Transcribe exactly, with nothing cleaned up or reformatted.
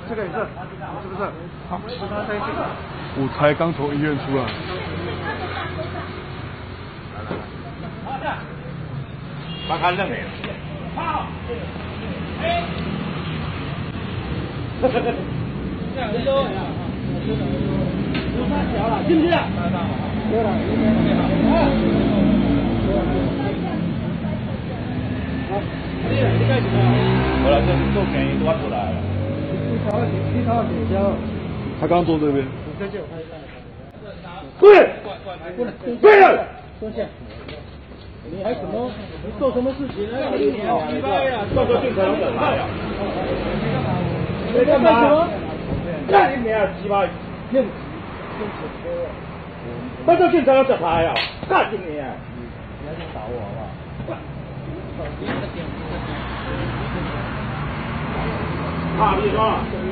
这个也是，是不是？好，跟他在一起。 我才刚从医院出来。 把他认没了。好。哎。呵呵呵。这样子都。有三条了，信不信？对了，好，你你干什么？我来这做便宜多出来了。你查了你查了几家？ 他刚坐这边。 再见，我看一下。 对， 不能， 对了， 坐下。你还什么？你做什么事情呢？你好鸡巴呀！ 到时候进城审判呀。 你干什么？ 干你娘鸡巴！ 骗到时候进城审判呀！干你娘！ 你还想打我好不好？ 怕不怕？